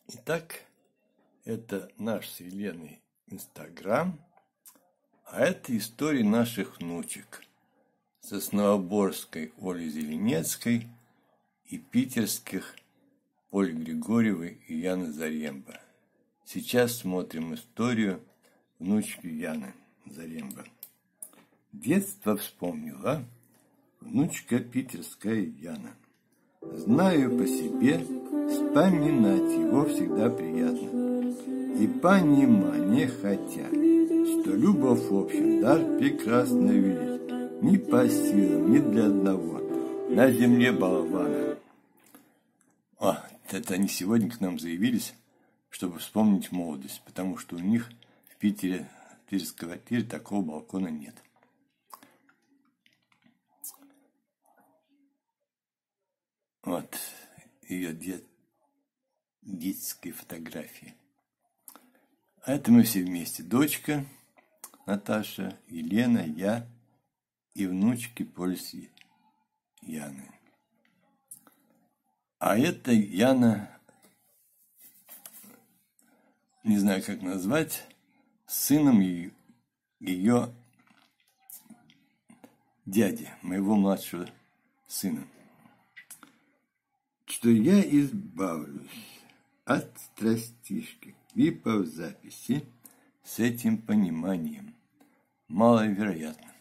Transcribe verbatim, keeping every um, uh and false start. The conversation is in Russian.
Итак, это наш с Еленой Инстаграм, а это истории наших внучек. Сосновоборской Оли Зеленецкой и питерских Оли Григорьевой и Яны Заремба. Сейчас смотрим историю внучки Яны Заремба. Детство вспомнила внучка питерская Яна. Знаю по себе, вспоминать его всегда приятно. И понимание хотя, что любовь в общем даже прекрасно видеть. Ни по силам, ни для одного. На земле болвана. О, это они сегодня к нам заявились, чтобы вспомнить молодость, потому что у них в Питере, в питерской квартире такого балкона нет. Вот ее дет, детские фотографии. А это мы все вместе. Дочка Наташа, Елена, я и внучки Польси Яны. А это Яна, не знаю, как назвать, с сыном ее, ее дяди, моего младшего сына. Что я избавлюсь от страстишки клипа в записи с этим пониманием маловероятно.